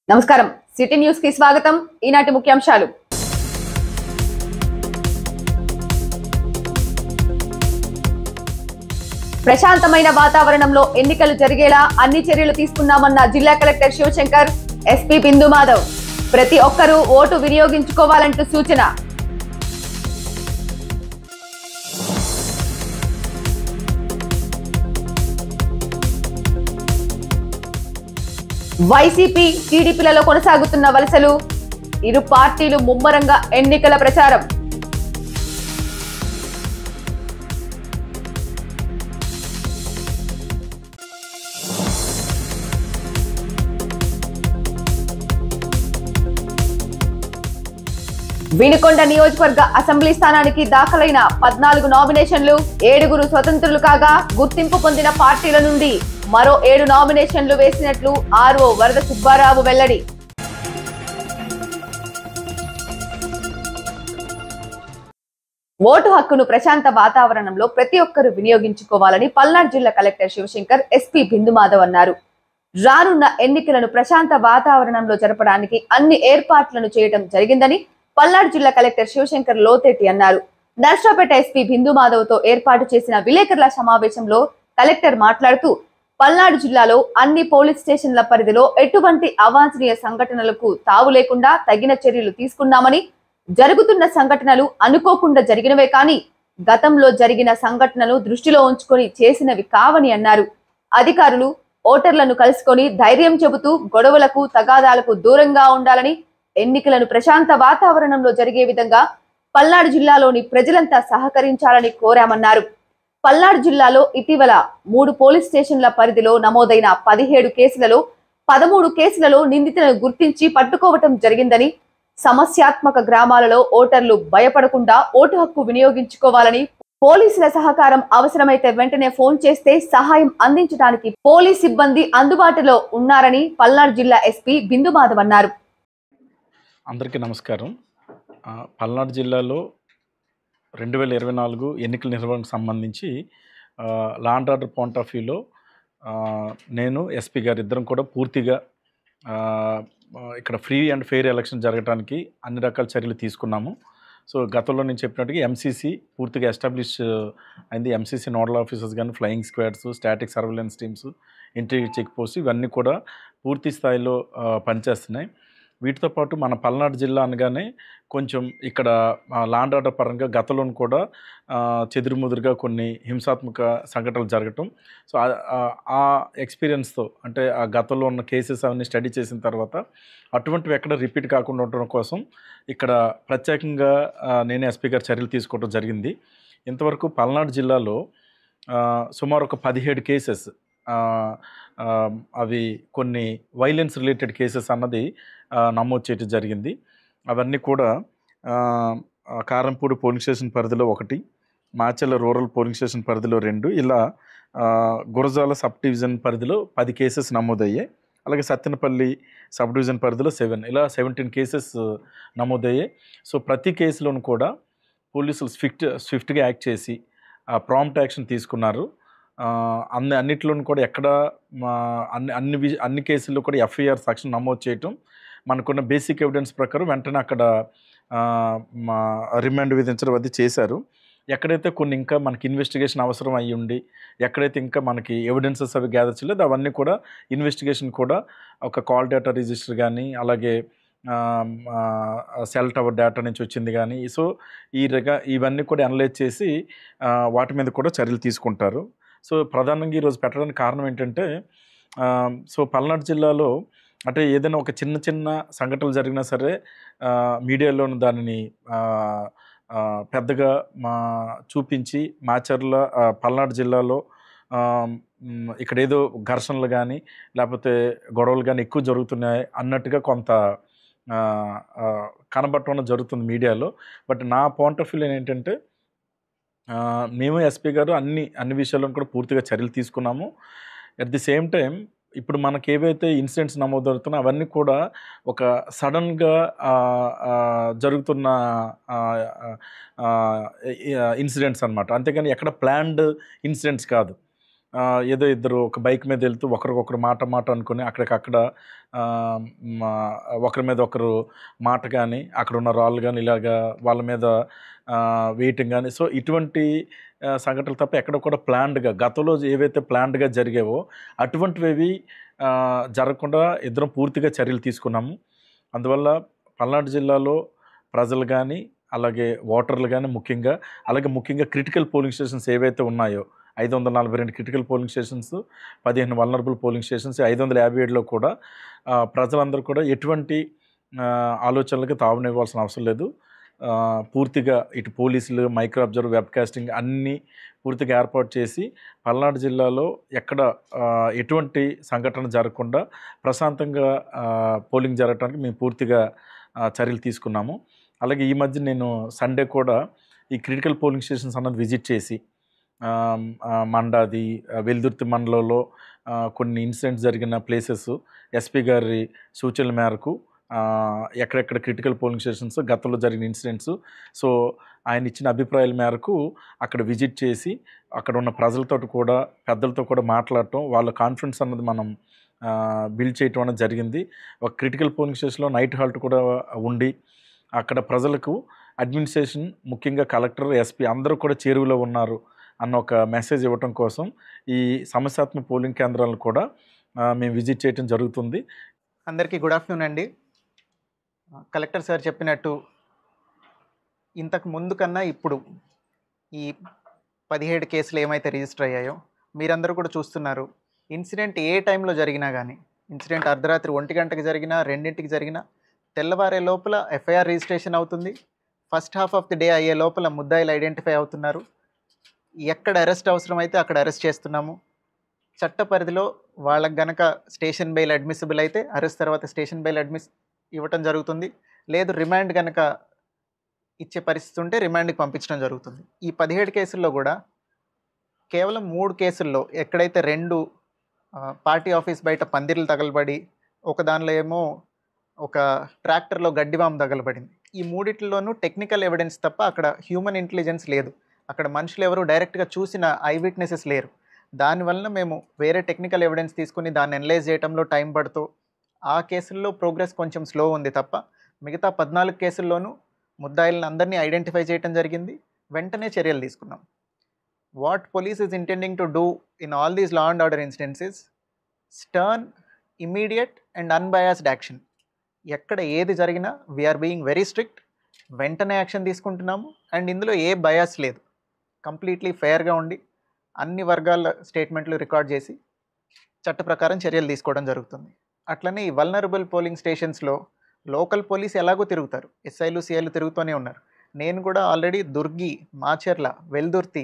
నమస్కారం city news కి స్వాగతం ఈనాటి ముఖ్యాంశాలు ప్రశాంతమైన వాతావరణంలో ఎన్నికలు జరిగేలా అన్ని చర్యలు తీసుకున్నామన్న జిల్లా కలెక్టర్ శివశంకర్ ఎస్పీ బిందు మాధవ్ ప్రతి ఒక్కరూ ఓటు వినియోగించుకోవాలంటూ సూచన వైసీపీ టీడీపీలలో కొనసాగుతున్న వలసలు ఇరు పార్టీలు ముమ్మరంగా ఎన్నికల ప్రచారం వినుకొండ నియోజకవర్గ అసెంబ్లీ స్థానానికి దాఖలైన 14 నామినేషన్లు 7 స్వతంత్రులు కాగా గుర్తింపు పొందిన పార్టీల నుండి మరో 7 నామినేషన్లు వేసినట్లు ఆర్ఓ వరద సుబ్బారావు వెల్లడి. ఓటు హక్కును ప్రశాంత వాతావరణంలో ప్రతి ఒక్కరూ వినియోగించుకోవాలని పల్నాడు జిల్లా కలెక్టర్ శివశంకర్ ఎస్పీ బిందు మాధవ్ అన్నారు. రానున్న ఎన్నికలను ప్రశాంత వాతావరణంలో జరపడానికి అన్ని ఏర్పాట్లను చేయడం జరిగిందని పల్నాడు జిల్లా కలెక్టర్ శివశంకర్ లోతేటి అన్నారు. నర్సాపేట ఎస్పీ బిందు మాధవ్ తో ఏర్పాటు చేసిన విలేకరుల సమావేశంలో కలెక్టర్ మాట్లాడుతూ పల్నాడు జిల్లాలో అన్ని పోలీస్ స్టేషన్ల పరిధిలో ఎటువంటి అవాంఛనీయ సంఘటనలకు తావు లేకుండా తగిన చర్యలు తీసుకున్నామని, జరుగుతున్న సంఘటనలు అనుకోకుండా జరిగినవే కానీ గతంలో జరిగిన సంఘటనలు దృష్టిలో ఉంచుకొని చేసినవి కావని అన్నారు. అధికారులు ఓటర్లను కలుసుకొని ధైర్యం చెబుతూ గొడవలకు తగాదాలకు దూరంగా ఉండాలని, ఎన్నికలను ప్రశాంత వాతావరణంలో జరిగే విధంగా పల్నాడు జిల్లాలోని ప్రజలంతా సహకరించాలని కోరామన్నారు. పల్నాడు జిల్లాలో ఇటీవల 3 పోలీస్ స్టేషన్ల పరిధిలో నమోదైన 17 కేసులలో 13 కేసులలో నిందితులను గుర్తించి పట్టుకోవటం జరిగిందని, సమస్యాత్మక గ్రామాలలో ఓటర్లు భయపడకుండా ఓటు హక్కు వినియోగించుకోవాలని, పోలీసుల సహకారం అవసరమైతే వెంటనే ఫోన్ చేస్తే సహాయం అందించడానికి పోలీస్ సిబ్బంది అందుబాటులో ఉన్నారని పల్నాడు జిల్లా ఎస్పీ బిందు మాధవ్ అన్నారు. అందరికీ నమస్కారం. పల్నాడు జిల్లాలో 2024 ఎన్నికల నిర్వహణకు సంబంధించి law and order point of వ్యూలో నేను ఎస్పీ గారు ఇద్దరం కూడా పూర్తిగా ఇక్కడ ఫ్రీ అండ్ ఫెయిర్ ఎలక్షన్ జరగడానికి అన్ని రకాల చర్యలు తీసుకున్నాము. సో గతంలో నేను చెప్పినట్టుగా ఎంసీసీ పూర్తిగా ఎస్టాబ్లిష్ అయింది. ఎంసీసీ నోడల్ ఆఫీసర్స్ కానీ, flying squads, static surveillance teams, interior check post ఇవన్నీ కూడా పూర్తి స్థాయిలో పనిచేస్తున్నాయి. వీటితో పాటు మన పల్నాడు జిల్లా అనగానే కొంచెం ఇక్కడ లా అండ్ ఆర్డర్ పరంగా గతంలో కూడా చెదురుముదురుగా కొన్ని హింసాత్మక సంఘటనలు జరగటం. సో ఆ ఎక్స్పీరియన్స్తో అంటే ఆ గతంలో ఉన్న కేసెస్ అవన్నీ స్టడీ చేసిన తర్వాత అటువంటివి ఎక్కడ రిపీట్ కాకుండా ఉండడం కోసం ఇక్కడ ప్రత్యేకంగా నేనే ఎస్పీ గారు చర్యలు తీసుకోవడం జరిగింది. ఇంతవరకు పల్నాడు జిల్లాలో సుమారు ఒక 17 కేసెస్ అవి కొన్ని వైలెన్స్ రిలేటెడ్ కేసెస్ అన్నది నమోదు చేయడం జరిగింది. అవన్నీ కూడా కారంపూడి పోలింగ్ స్టేషన్ పరిధిలో 1, మాచెల్ల రూరల్ పోలింగ్ స్టేషన్ పరిధిలో 2, ఇలా గురజాల సబ్ డివిజన్ పరిధిలో 10 కేసెస్ నమోదయ్యాయి. అలాగే సత్తెనపల్లి సబ్ డివిజన్ పరిధిలో 7, ఇలా 17 కేసెస్ నమోదయ్యాయి. సో ప్రతి కేసులోనూ కూడా పోలీసులు స్విఫ్ట్గా యాక్ట్ చేసి ప్రాంప్ట్ యాక్షన్ తీసుకున్నారు. అన్నిట్లోనూ కూడా ఎక్కడ అన్ని కేసుల్లో కూడా ఎఫ్ఐఆర్ సెక్షన్ నమోదు చేయటం, మనకున్న బేసిక్ ఎవిడెన్స్ ప్రకారం వెంటనే అక్కడ రిమాండ్ విధించడం అది చేశారు. ఎక్కడైతే కొన్ని ఇంకా మనకి ఇన్వెస్టిగేషన్ అవసరం అయ్యి ఉండి, ఎక్కడైతే ఇంకా మనకి ఎవిడెన్సెస్ అవి గ్యాదర్ చేయలేదు అవన్నీ కూడా ఇన్వెస్టిగేషన్ కూడా ఒక కాల్ డేటా రిజిస్టర్ కానీ, అలాగే సెల్ టవర్ డేటా నుంచి వచ్చింది కానీ, సో ఇవన్నీ కూడా అనలైజ్ చేసి వాటి మీద కూడా చర్యలు తీసుకుంటారు. సో ప్రధానంగా ఈరోజు పెట్టడానికి కారణం ఏంటంటే, సో పల్నాడు జిల్లాలో అంటే ఏదైనా ఒక చిన్న సంఘటనలు జరిగినా సరే మీడియాలోని దానిని పెద్దగా చూపించి మాచర్ల పల్నాడు జిల్లాలో ఇక్కడ ఏదో ఘర్షణలు కానీ లేకపోతే గొడవలు కానీ ఎక్కువ జరుగుతున్నాయి అన్నట్టుగా కొంత కనబడటం జరుగుతుంది మీడియాలో. బట్ నా పాయింట్ ఆఫ్ వ్యూ ఏంటంటే, మేము ఎస్పీ గారు అన్ని విషయాలను కూడా పూర్తిగా చర్యలు తీసుకున్నాము. అట్ ది సేమ్ టైం ఇప్పుడు మనకి ఏవైతే ఇన్సిడెంట్స్ నమోదవుతున్నాయో అవన్నీ కూడా ఒక సడన్గా జరుగుతున్న ఇన్సిడెంట్స్ అనమాట. అంతేగాని ఎక్కడ ప్లాన్డ్ ఇన్సిడెంట్స్ కాదు. ఏదో ఇద్దరు ఒక బైక్ మీద వెళ్తూ ఒకరికొకరు మాట అనుకుని అక్కడికక్కడ ఆ, ఒకరి మీద ఒకరు మాట కానీ అక్కడ ఉన్న రాళ్ళు కానీ ఇలాగా వాళ్ళ మీద వేయటం కానీ, సో ఇటువంటి సంఘటనలు తప్ప ఎక్కడ కూడా ప్లాన్డ్గా గతంలో ఏవైతే ప్లాన్డ్గా జరిగావో అటువంటివి జరగకుండా ఇద్దరం పూర్తిగా చర్యలు తీసుకున్నాము. అందువల్ల పల్నాడు జిల్లాలో ప్రజలు కానీ అలాగే ఓటర్లు కానీ ముఖ్యంగా క్రిటికల్ పోలింగ్ స్టేషన్స్ ఏవైతే ఉన్నాయో 542 critical polling stations, 15 vulnerable polling stations, 557లో కూడా ప్రజలందరూ కూడా ఎటువంటి ఆలోచనలకు తావునివ్వాల్సిన అవసరం లేదు. పూర్తిగా ఇటు పోలీసులు, మైక్రో అబ్జర్వర్, వెబ్కాస్టింగ్ అన్నీ పూర్తిగా ఏర్పాటు చేసి పల్నాడు జిల్లాలో ఎక్కడ ఎటువంటి సంఘటన జరగకుండా ప్రశాంతంగా పోలింగ్ జరగడానికి మేము పూర్తిగా చర్యలు తీసుకున్నాము. అలాగే ఈ మధ్య నేను సండే కూడా ఈ క్రిటికల్ పోలింగ్ స్టేషన్స్ అన్నది విజిట్ చేసి మండాది, వెల్దుర్తి మండలంలో కొన్ని ఇన్సిడెంట్స్ జరిగిన ప్లేసెస్ ఎస్పీ గారి సూచనల మేరకు ఎక్కడెక్కడ క్రిటికల్ పోలింగ్ స్టేషన్స్ గతంలో జరిగిన ఇన్సిడెంట్స్, సో ఆయన ఇచ్చిన అభిప్రాయాల మేరకు అక్కడ విజిట్ చేసి అక్కడ ఉన్న ప్రజలతో కూడా పెద్దలతో కూడా మాట్లాడటం, వాళ్ళ కాన్ఫిడెన్స్ అన్నది మనం బిల్డ్ చేయటం అనేది జరిగింది. ఒక క్రిటికల్ పోలింగ్ స్టేషన్లో నైట్ హాల్ట్ కూడా ఉండి అక్కడ ప్రజలకు అడ్మినిస్ట్రేషన్ ముఖ్యంగా కలెక్టర్, ఎస్పీ అందరూ కూడా చేరువలో ఉన్నారు అన్న ఒక మెసేజ్ ఇవ్వటం కోసం ఈ సమస్యాత్మక పోలింగ్ కేంద్రాలను కూడా మేము విజిట్ చేయడం జరుగుతుంది. అందరికీ గుడ్ ఆఫ్టర్నూన్ అండి. కలెక్టర్ సార్ చెప్పినట్టు ఇంతకు ముందు కన్నా ఇప్పుడు ఈ 17 కేసులు ఏమైతే రిజిస్టర్ అయ్యాయో మీరందరూ కూడా చూస్తున్నారు. ఇన్సిడెంట్ ఏ టైంలో జరిగినా కానీ, ఇన్సిడెంట్ అర్ధరాత్రి 1 గంటకి జరిగినా, 2ంటికి జరిగినా, తెల్లవారే లోపల ఎఫ్ఐఆర్ రిజిస్ట్రేషన్ అవుతుంది. First half of the day అయ్యే లోపల ముద్దాయిలు ఐడెంటిఫై అవుతున్నారు. ఎక్కడ అరెస్ట్ అవసరమైతే అక్కడ అరెస్ట్ చేస్తున్నాము. చట్ట పరిధిలో వాళ్ళకి గనక స్టేషన్ బెయిల్ అడ్మిసిబుల్ అయితే అరెస్ట్ తర్వాత స్టేషన్ బెయిల్ ఇవ్వటం జరుగుతుంది. లేదు రిమాండ్ కనుక ఇచ్చే పరిస్థితి ఉంటే రిమాండ్కి పంపించడం జరుగుతుంది. ఈ 17 కేసుల్లో కూడా కేవలం 3 కేసుల్లో ఎక్కడైతే 2 పార్టీ ఆఫీస్ బయట పందిర్లు తగలబడి, ఒక దానిలో ఏమో ఒక ట్రాక్టర్లో గడ్డివాము తగలబడింది. ఈ మూడిట్లోనూ టెక్నికల్ ఎవిడెన్స్ తప్ప అక్కడ హ్యూమన్ ఇంటెలిజెన్స్ లేదు. అక్కడ మనుషులు ఎవరు డైరెక్ట్గా చూసిన ఐ విట్నెసెస్ లేరు. దానివల్ల మేము వేరే టెక్నికల్ ఎవిడెన్స్ తీసుకుని దాన్ని అనలైజ్ చేయడంలో టైం పడుతూ ఆ కేసుల్లో ప్రోగ్రెస్ కొంచెం స్లో ఉంది తప్ప మిగతా 14 కేసుల్లోనూ ముద్దాయిలను అందరినీ ఐడెంటిఫై చేయడం జరిగింది. వెంటనే చర్యలు తీసుకున్నాం. What police is intending to do in all these law and order incidences, stern, immediate and unbiased action. ఎక్కడ ఏది జరిగినా వీఆర్ బీయింగ్ వెరీ స్ట్రిక్ట్, వెంటనే యాక్షన్ తీసుకుంటున్నాము. అండ్ ఇందులో ఏ బయాస్ లేదు, కంప్లీట్లీ ఫెయిర్గా ఉండి అన్ని వర్గాల స్టేట్మెంట్లు రికార్డ్ చేసి చట్ట ప్రకారం చర్యలు తీసుకోవడం జరుగుతుంది. అట్లనే ఈ వల్నరబుల్ పోలింగ్ స్టేషన్స్లో లోకల్ పోలీస్ ఎలాగో తిరుగుతారు, ఎస్ఐలు సిఐలు తిరుగుతూనే ఉన్నారు. నేను కూడా ఆల్రెడీ దుర్గి, మాచర్ల, వెల్దుర్తి,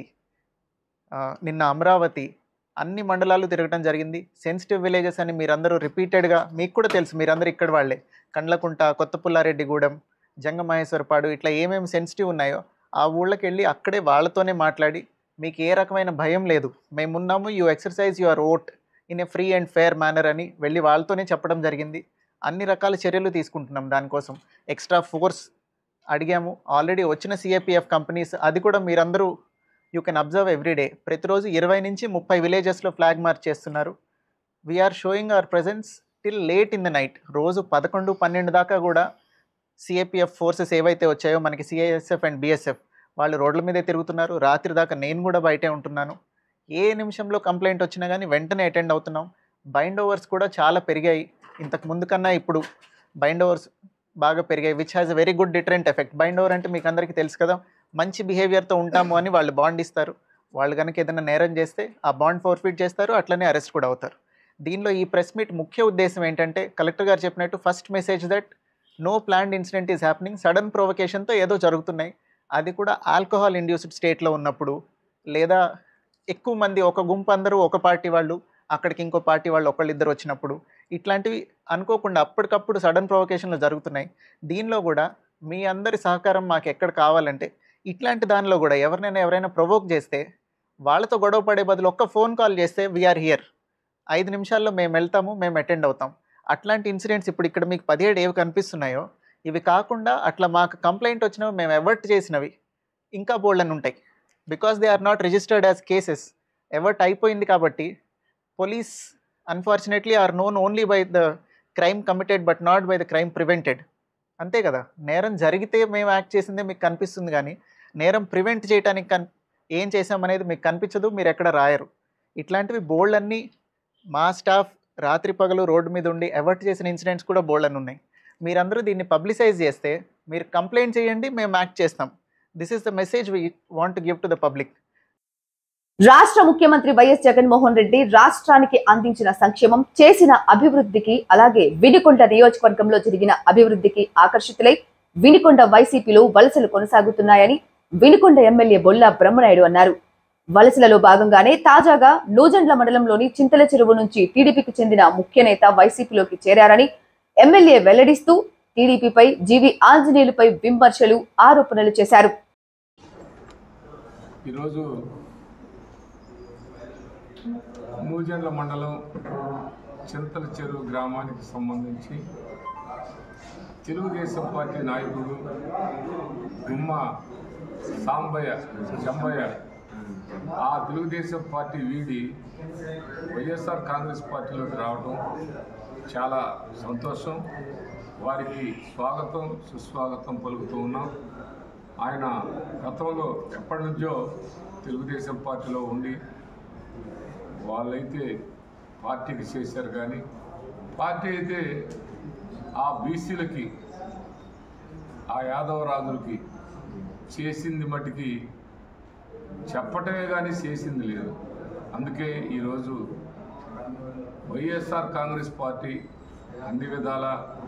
నిన్న అమరావతి అన్ని మండలాలు తిరగడం జరిగింది. సెన్సిటివ్ విలేజెస్ అని మీరందరూ రిపీటెడ్గా, మీకు కూడా తెలుసు, మీరందరూ ఇక్కడ వాళ్ళే, కండ్లకుంట, కొత్త పుల్లారెడ్డిగూడెం, జంగమహేశ్వరపాడు, ఇట్లా ఏమేమి సెన్సిటివ్ ఉన్నాయో ఆ ఊళ్ళకి వెళ్ళి అక్కడే వాళ్ళతోనే మాట్లాడి మీకు ఏ రకమైన భయం లేదు, మేమున్నాము, you exercise your vote in a free and fair manner అని వెళ్ళి వాళ్ళతోనే చెప్పడం జరిగింది. అన్ని రకాల చర్యలు తీసుకుంటున్నాం. దానికోసం ఎక్స్ట్రా ఫోర్స్ అడిగాము. ఆల్రెడీ వచ్చిన సిఏపిఎఫ్ కంపెనీస్, అది కూడా మీరందరూ యూ కెన్ అబ్జర్వ్ ఎవ్రీడే, ప్రతిరోజు 20 నుంచి 30 విలేజెస్లో ఫ్లాగ్ మార్చ్ చేస్తున్నారు. We're showing our presence till late in the night. రోజు 11, 12 దాకా కూడా సిఏపిఎఫ్ ఫోర్సెస్ ఏవైతే వచ్చాయో మనకి సిఐఎస్ఎఫ్ అండ్ బిఎస్ఎఫ్ వాళ్ళు రోడ్ల మీదే తిరుగుతున్నారు. రాత్రి దాకా నేను కూడా బయటే ఉంటున్నాను. ఏ నిమిషంలో కంప్లైంట్ వచ్చినా కానీ వెంటనే అటెండ్ అవుతున్నాం. బైండ్ ఓవర్స్ కూడా చాలా పెరిగాయి. ఇంతకు ముందు కన్నా ఇప్పుడు బైండ్ ఓవర్స్ బాగా పెరిగాయి, which has a very good deterrent effect. Bind over అంటే మీకు అందరికీ తెలుసు కదా, మంచి బిహేవియర్తో ఉంటాము అని వాళ్ళు బాండ్ ఇస్తారు. వాళ్ళు కనుక ఏదైనా నేరం చేస్తే ఆ బాండ్ ఫోర్ఫిట్ చేస్తారు, అట్లనే అరెస్ట్ కూడా అవుతారు. దీనిలో ఈ ప్రెస్ మీట్ ముఖ్య ఉద్దేశం ఏంటంటే, కలెక్టర్ గారు చెప్పినట్టు first message that no planned incident is happening. Sudden ప్రొవకేషన్తో ఏదో జరుగుతున్నాయి, అది కూడా ఆల్కహాల్ ఇండ్యూస్డ్ స్టేట్లో ఉన్నప్పుడు, లేదా ఎక్కువ మంది, ఒక గుంపు అందరూ ఒక పార్టీ వాళ్ళు, అక్కడికి ఇంకో పార్టీ వాళ్ళు ఒకళ్ళిద్దరు వచ్చినప్పుడు, ఇట్లాంటివి అనుకోకుండా అప్పటికప్పుడు సడన్ ప్రొవకేషన్లు జరుగుతున్నాయి. దీనిలో కూడా మీ అందరి సహకారం మాకు ఎక్కడ కావాలంటే, ఇట్లాంటి దానిలో కూడా ఎవరైనా ప్రొవోక్ చేస్తే వాళ్ళతో గొడవ పడే బదులు ఒక్క ఫోన్ కాల్ చేస్తే వీఆర్ హియర్, 5 నిమిషాల్లో మేము వెళ్తాము, మేము అటెండ్ అవుతాం. అట్లాంటి ఇన్సిడెంట్స్ ఇప్పుడు ఇక్కడ మీకు 17 ఏవి కనిపిస్తున్నాయో ఇవి కాకుండా అట్లా మాకు కంప్లైంట్ వచ్చినవి, మేము ఎవర్ట్ చేసినవి ఇంకా బోల్డని ఉంటాయి. Because they are not registered as cases, averted అయిపోయింది కాబట్టి police unfortunately are known only by the crime committed but not by the crime prevented. అంతే కదా, నేరం జరిగితే మేము యాక్ట్ చేసిందే మీకు కనిపిస్తుంది, కానీ నేరం ప్రివెంట్ చేయడానికి ఏం చేసామనేది మీకు కనిపించదు, మీరు ఎక్కడ రాయరు. ఇట్లాంటివి బోల్డ్ అన్నీ మా స్టాఫ్ రాత్రి పగలు రోడ్డు మీద ఉండి అవర్ట్ చేసిన ఇన్సిడెంట్స్ కూడా బోల్డ్ అని ఉన్నాయి. మీరందరూ దీన్ని పబ్లిసైజ్ చేస్తే మీరు కంప్లైంట్ చేయండి, మేము యాక్ట్ చేస్తాం. This is the message we want to give to the public. రాష్ట్ర ముఖ్యమంత్రి వైఎస్ జగన్మోహన్ రెడ్డి రాష్ట్రానికి అందించిన సంక్షేమం, చేసిన అభివృద్ధికి, అలాగే వినుకొండ నియోజకవర్గంలో జరిగిన అభివృద్ధికి ఆకర్షితులై వినుకొండ వైసీపీలో వలసలు కొనసాగుతున్నాయని వినుకొండ ఎమ్మెల్యే బొల్లా బ్రహ్మనాయుడు అన్నారు. వలసలలో భాగంగానే తాజాగా నూజండ్ల మండలంలోని చింతల చెరువు నుంచి టీడీపీకి చెందిన ముఖ్య నేత వైసీపీలోకి చేరారని ఎమ్మెల్యే వెల్లడిస్తూ టీడీపీపై జీవి ఆంజనేయులపై విమర్శలు, ఆరోపణలు చేశారు. ఈరోజు నూజండ్ల మండలం చింతల చెరువు గ్రామానికి సంబంధించి తెలుగుదేశం పార్టీ నాయకుడు గుమ్మ సాంబయ్య చెంబయ్య ఆ తెలుగుదేశం పార్టీ వీడి వైఎస్ఆర్ కాంగ్రెస్ పార్టీలోకి రావడం చాలా సంతోషం. వారికి స్వాగతం సుస్వాగతం పలుకుతూ ఉన్నాం. ఆయన గతంలో ఎప్పటి నుంచో తెలుగుదేశం పార్టీలో ఉండి వాళ్ళైతే పార్టీకి చేశారు, కానీ పార్టీ అయితే ఆ బీసీలకి, ఆ యాదవ రాజులకి చేసింది మట్టికి చెప్పటమే కానీ చేసింది లేదు. అందుకే ఈరోజు వైఎస్ఆర్ కాంగ్రెస్ పార్టీ అన్ని విధాల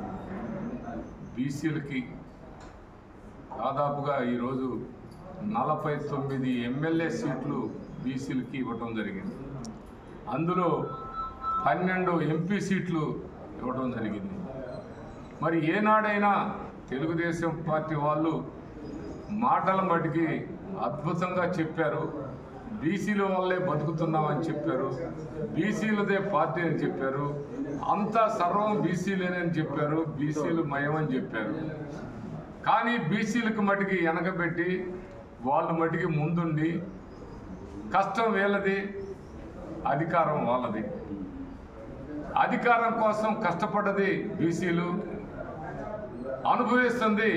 బీసీలకి దాదాపుగా ఈరోజు 49 ఎమ్మెల్యే సీట్లు బీసీలకి ఇవ్వటం జరిగింది. అందులో 12 ఎంపీ సీట్లు ఇవ్వటం జరిగింది. మరి ఏనాడైనా తెలుగుదేశం పార్టీ వాళ్ళు మాటల మటుకి అద్భుతంగా చెప్పారు. బీసీల వల్లే బతుకుతున్నామని చెప్పారు, బీసీలదే పార్టీ అని చెప్పారు, అంతా సర్వం బీసీలేనని చెప్పారు, బీసీలు మయమని చెప్పారు. కానీ బీసీలకు మటుకి వెనకబెట్టి వాళ్ళు మటుకి ముందుండి కష్టం వీళ్ళది, అధికారం వాళ్ళది. అధికారం కోసం కష్టపడ్డది బీసీలు, అనుభవిస్తుంది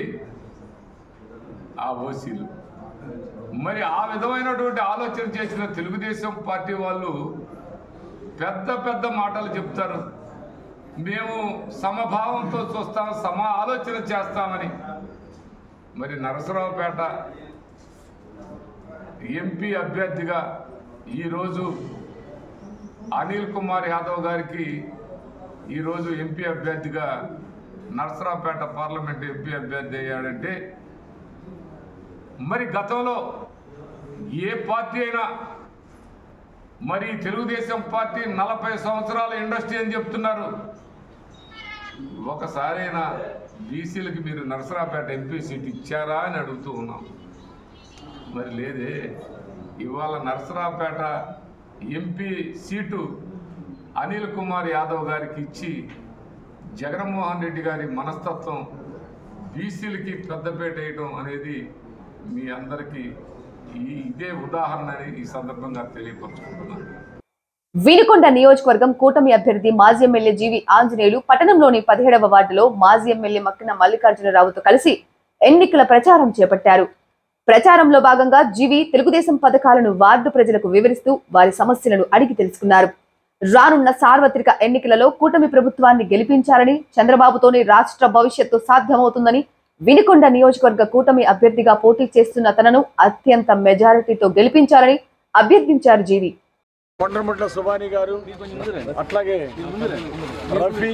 ఆ ఓసీలు. మరి ఆ విధమైనటువంటి ఆలోచన చేసిన తెలుగుదేశం పార్టీ వాళ్ళు పెద్ద పెద్ద మాటలు చెప్తారు, మేము సమభావంతో చూస్తాం, ఆలోచన చేస్తామని. మరి నరసరావుపేట ఎంపీ అభ్యర్థిగా ఈరోజు అనిల్ కుమార్ యాదవ్ గారికి ఈరోజు ఎంపీ అభ్యర్థిగా నరసరావుపేట పార్లమెంట్ ఎంపీ అభ్యర్థి అయ్యాడంటే, మరి గతంలో ఏ పార్టీ అయినా, మరి తెలుగుదేశం పార్టీ 40 సంవత్సరాల ఇండస్ట్రీ అని చెప్తున్నారు. ఒకసారైనా బీసీలకి మీరు నరసరావుపేట ఎంపీ సీట్ ఇచ్చారా అని అడుగుతూ ఉన్నాం. మరి లేదే. ఇవాళ నరసరావుపేట ఎంపీ సీటు అనిల్ కుమార్ యాదవ్ గారికి ఇచ్చి జగన్మోహన్ రెడ్డి గారి మనస్తత్వం బీసీలకి పెద్దపేట వేయడం అనేది మీ అందరికీ ఇదే ఉదాహరణ అని ఈ సందర్భంగా తెలియపరుచుకుంటున్నాను. వినుకొండ నియోజకవర్గం కూటమి అభ్యర్థి మాజీ ఎమ్మెల్యే జీవి ఆంజనేయులు పట్టణంలోని 17వ వార్డులో మాజీ ఎమ్మెల్యే మక్కిన మల్లికార్జునరావుతో కలిసి ఎన్నికల ప్రచారం చేపట్టారు. ప్రచారంలో భాగంగా జీవి తెలుగుదేశం పథకాలను వార్డు ప్రజలకు వివరిస్తూ వారి సమస్యలను అడిగి తెలుసుకున్నారు. రానున్న సార్వత్రిక ఎన్నికలలో కూటమి ప్రభుత్వాన్ని గెలిపించాలని, చంద్రబాబుతోనే రాష్ట్ర భవిష్యత్తు సాధ్యమవుతుందని, వినుకొండ నియోజకవర్గ కూటమి అభ్యర్థిగా పోటీ చేస్తున్న తనను అత్యంత మెజారిటీతో గెలిపించాలని అభ్యర్థించారు జీవి. కొండముట్ల సుబాని గారు, అట్లాగే రఫీ,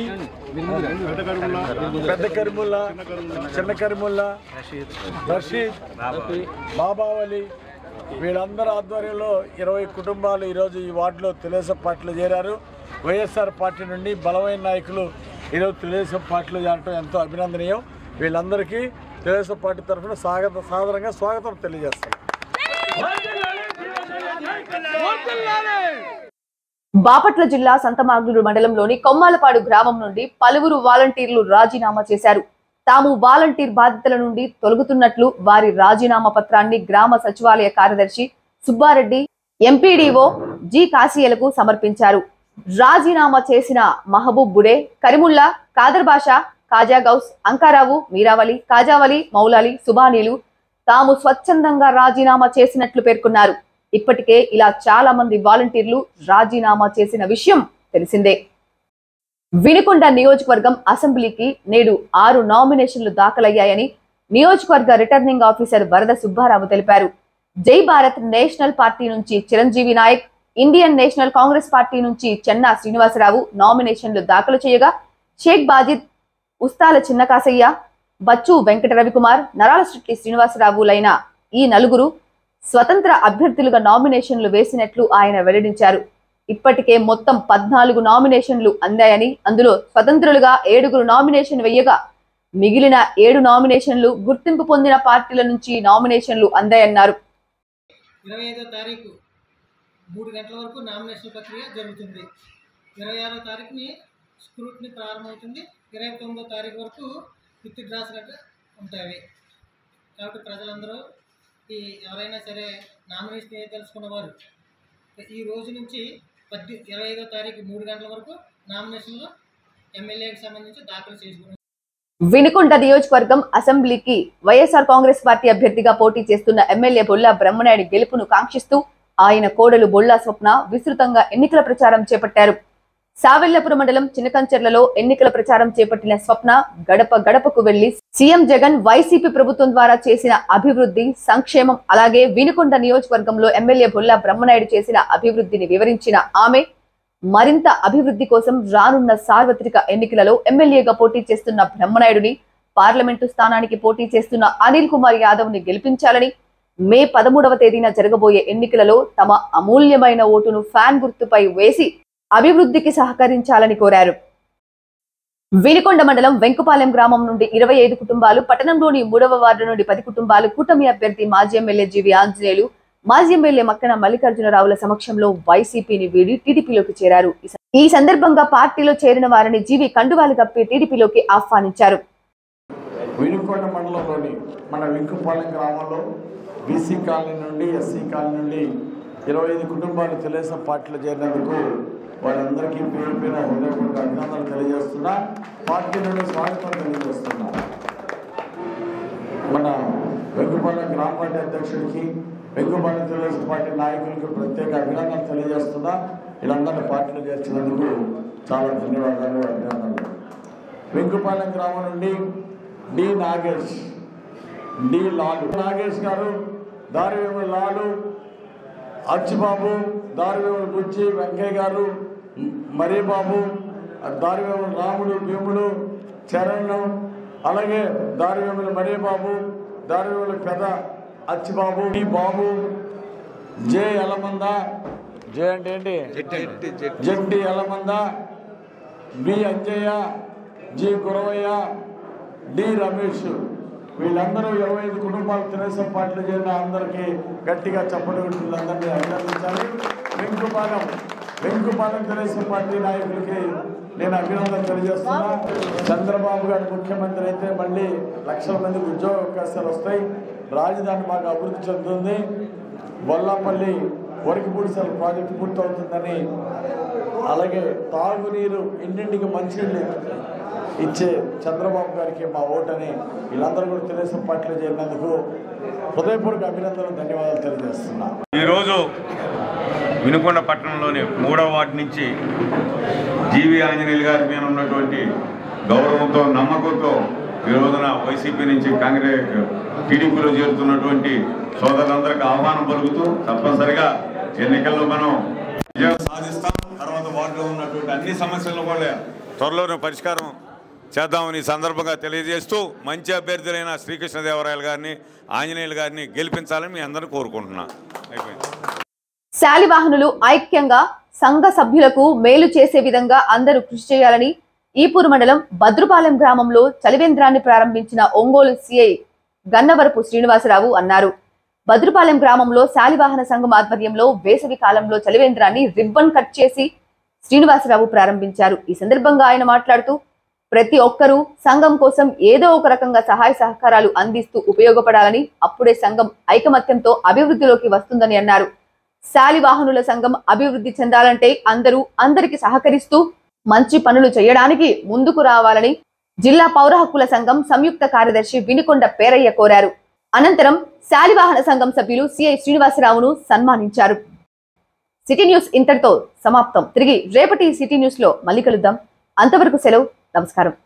పెద్ద కరిముల్లా, చిన్న కరిముల్లా, రషీద్, బాబావలి, వీళ్ళందరూ ఆధ్వర్యంలో 20 కుటుంబాలు ఈరోజు ఈ వార్డులో తెలుగుదేశం పార్టీలో చేరారు. వైఎస్ఆర్ పార్టీ నుండి బలమైన నాయకులు ఈరోజు తెలుగుదేశం పార్టీలో చేరటం ఎంతో అభినందనీయం. వీళ్ళందరికీ తెలుగుదేశం పార్టీ తరఫున సాదరంగా స్వాగతం తెలియజేస్తాం. బాపట్ల జిల్లా సంతమాగులూరు మండలంలోని కొమ్మాలపాడు గ్రామం నుండి పలువురు వాలంటీర్లు రాజీనామా చేశారు. తాము వాలంటీర్ బాధ్యతల నుండి తొలగుతున్నట్లు వారి రాజీనామా పత్రాన్ని గ్రామ సచివాలయ కార్యదర్శి సుబ్బారెడ్డి, ఎంపీడీఓ జి కాసియలకు సమర్పించారు. రాజీనామా చేసిన మహబూబ్ బుడే, కరీముల్లా, కాదర్ బాషా, కాజా గౌస్, అంకారావు, మీరావలి, కాజావలి, మౌలాలి, సుబానీలు తాము స్వచ్ఛందంగా రాజీనామా చేసినట్లు పేర్కొన్నారు. ఇప్పటికే ఇలా చాలా మంది వాలంటీర్లు రాజీనామా చేసిన విషయం తెలిసిందే. వినుకొండ నియోజకవర్గం అసెంబ్లీకి నేడు 6 నామినేషన్లు దాఖలయ్యాయని నియోజకవర్గ రిటర్నింగ్ ఆఫీసర్ వరద సుబ్బారావు తెలిపారు. జై భారత్ నేషనల్ పార్టీ నుంచి Chiranjeevi Nayak, Indian National Congress party నుంచి చెన్నా శ్రీనివాసరావు నామినేషన్లు దాఖలు చేయగా షేక్ బాజిద్, ఉస్తాల చిన్నకాసయ్య, బచ్చు వెంకట రవికుమార్, నరాలశెట్టి శ్రీనివాసరావులైన ఈ 4 స్వతంత్ర అభ్యర్థులుగా నామినేషన్లు వేసినట్లు ఆయన వెల్లడించారు. ఇప్పటికే మొత్తం 14 నామినేషన్లు అందాయని, అందులో స్వతంత్రులుగా 7 నామినేషన్ వేయగా మిగిలిన 7 నామినేషన్లు గుర్తింపు పొందిన పార్టీల నుంచి నామినేషన్లు అందాయన్నారు. 25వ తారీఖు 3 గంటల వరకు నామినేషన్ ప్రక్రియ జరుగుతుంది. 26వ తారీఖుని స్క్రూటినీ ప్రారంభమవుతుంది. 29వ తారీఖు వరకు విత్ డ్రాస్ గట్రా ఉంటాయి. కాబట్టి ప్రజలందరూ ఎవరైనా సరే నామినేషన్ తెలుసుకున్న వారు ఈ రోజు నుంచి 25వ తారీఖు 3 గంటల వరకు నామినేషన్లు ఎమ్మెల్యేకి సంబంధించి దాఖలు చేసుకున్నారు. వినుకొండ నియోజకవర్గం అసెంబ్లీకి వైఎస్ఆర్ కాంగ్రెస్ పార్టీ అభ్యర్థిగా పోటీ చేస్తున్న ఎమ్మెల్యే బొల్లా బ్రహ్మనాయుడు గెలుపును కాంక్షిస్తూ ఆయన కోడలు బొల్లా స్వప్న విస్తృతంగా ఎన్నికల ప్రచారం చేపట్టారు. సావెల్లపురం మండలం చిన్నకంచెర్లలో ఎన్నికల ప్రచారం చేపట్టిన స్వప్న గడప గడపకు వెళ్లి సీఎం జగన్ వైసీపీ ప్రభుత్వం ద్వారా చేసిన అభివృద్ధి, సంక్షేమం, అలాగే వినుకొండ నియోజకవర్గంలో ఎమ్మెల్యే బొల్లా బ్రహ్మనాయుడు చేసిన అభివృద్ధిని వివరించిన ఆమె మరింత అభివృద్ధి కోసం రానున్న సార్వత్రిక ఎన్నికలలో ఎమ్మెల్యేగా పోటీ చేస్తున్న బ్రహ్మనాయుడిని, పార్లమెంటు స్థానానికి పోటీ చేస్తున్న అనిల్ కుమార్ యాదవ్ ని గెలిపించాలని, మే 13వ తేదీన జరగబోయే ఎన్నికలలో తమ అమూల్యమైన ఓటును ఫ్యాన్ గుర్తుపై వేసి అభివృద్ధికి సహకరించాలని కోరారు. వినుకొండ మండలం వెంకుపాలెం గ్రామం నుండి 25 కుటుంబాలు, పట్టణంలోని 3వ వార్డు నుండి 10 కుటుంబాలు కూటమి అభ్యర్థి మాజీ ఎమ్మెల్యే జీవి ఆంజనేయులు, మాజీ ఎమ్మెల్యే మక్కన మల్లికార్జునరావుల సమక్షంలో వైసీపీని వీడి టీడీపీలోకి చేరారు. ఈ సందర్భంగా పార్టీలో చేరిన వారిని జీవి కండువాలు కప్పి టీడీపీలోకి ఆహ్వానించారు. వినుకొండ మండలంలోని మన వెంకుపాలెం గ్రామంలో బీసీ కాలనీ నుండి, ఎస్సీ కాలనీ నుండి 25 కుటుంబాలు తెలుగుదేశం పార్టీలో చేరినందుకు వాళ్ళందరికీ పేరు పేరు హృదయపూర్వక అభినందనలు తెలియజేస్తున్నా, పార్టీ నుండి స్వాగతం తెలియజేస్తున్నా. మన వెంకుపాలెం గ్రామ పార్టీ అధ్యక్షుడికి, వెంకుపాలెం తెలుగుదేశం పార్టీ నాయకులకు ప్రత్యేక అభినందనలు తెలియజేస్తున్నా. వీళ్ళందరినీ పార్టీలో చేర్చినందుకు చాలా ధన్యవాదాలు, అభినందనలు. వెంకుపాలెం గ్రామం నుండి డి నాగేష్, డి లాలు, నాగేష్ గారు, దారివేముల లాలు, అచ్చిబాబు, దారివేముల బుచ్చి, వెంకయ్య గారు, మరీబాబు, దారివేముల రాముడు, భీముడు, చరణ్, అలాగే దారివేముల మరీబాబు, దారివేముల పెద అచ్చిబాబు, డి బాబు, జే ఎలమంద, జే అంటే ఏంటి, Jetti Elamanda, B Anjaiah, G Guravaiah, D Ramesh, వీళ్ళందరూ 25 కుటుంబాలు తెలుగుదేశం పార్టీలో చేరిన అందరికీ గట్టిగా చప్పట్లు కొట్టి వీళ్ళందరినీ అభినందించాలి. వెంకుపాలెం తెలుగుదేశం పార్టీ నాయకులకి నేను అభినందనలు తెలియజేస్తున్నా. చంద్రబాబు గారు ముఖ్యమంత్రి అయితే మళ్ళీ లక్షల మందికి ఉద్యోగ అవకాశాలు వస్తాయి, రాజధాని మాకు అభివృద్ధి చెందుతుంది, బొల్లాపల్లి వరకిపూడిసల ప్రాజెక్టు పూర్తవుతుందని, అలాగే తాగునీరు ఇంటింటికి మంచినీళ్ళు ఇచ్చే చంద్రబాబు గారికి మా ఓటని వీళ్ళందరూ కూడా తెలుగుదేశం పార్టీలో చేరినందుకు హృదయపూర్వక అభినందనలు, ధన్యవాదాలు తెలియజేస్తున్నా. ఈరోజు వినుకొండ పట్టణంలోని 3వ వార్డు నుంచి జీవి ఆంజనేయులు గారి మీద ఉన్నటువంటి గౌరవంతో, నమ్మకంతో ఈ రోజున వైసీపీ నుంచి కాంగ్రెస్ టీడీపీలో చేరుతున్నటువంటి సోదరులందరికీ ఆహ్వానం పలుకుతూ తప్పనిసరిగా ఎన్నికల్లో మనం విజయం సాధిస్తాం. తర్వాత వార్డులో ఉన్నటువంటి అన్ని సమస్యలను కూడా త్వరలోనే పరిష్కారం చేద్దామని సందర్భంగా తెలియజేస్తూ మంచి అభ్యర్థులైన శ్రీకృష్ణదేవరాయలు గారిని, ఆంజనేయులు గారిని గెలిపించాలని మీ అందరూ కోరుకుంటున్నా. శాలివాహనులు ఐక్యంగా సంఘ సభ్యులకు మేలు చేసే విధంగా అందరూ కృషి చేయాలని ఈపూరు మండలం భద్రుపాలెం గ్రామంలో చలివేంద్రాన్ని ప్రారంభించిన ఒంగోలు సిఐ గన్నవరపు శ్రీనివాసరావు అన్నారు. భద్రుపాలెం గ్రామంలో శాలివాహన సంఘం ఆధ్వర్యంలో వేసవి కాలంలో చలివేంద్రాన్ని రిబ్బన్ కట్ చేసి శ్రీనివాసరావు ప్రారంభించారు. ఈ సందర్భంగా ఆయన మాట్లాడుతూ ప్రతి ఒక్కరూ సంఘం కోసం ఏదో ఒక రకంగా సహాయ సహకారాలు అందిస్తూ ఉపయోగపడాలని, అప్పుడే సంఘం ఐకమత్యంతో అభివృద్ధిలోకి వస్తుందని అన్నారు. శాలివాహనుల సంఘం అభివృద్ధి చెందాలంటే అందరికీ సహకరిస్తూ మంచి పనులు చేయడానికి ముందుకు రావాలని జిల్లా పౌర హక్కుల సంఘం సంయుక్త కార్యదర్శి వినుకొండ పేరయ్య కోరారు. అనంతరం శాలివాహన సంఘం సభ్యులు సిఐ శ్రీనివాసరావును సన్మానించారు. సిటీ న్యూస్ ఇంతటితో సమాప్తం. తిరిగి రేపటి సిటీ న్యూస్ లో మళ్ళీ కలుద్దాం. అంతవరకు సెలవు. నమస్కారం.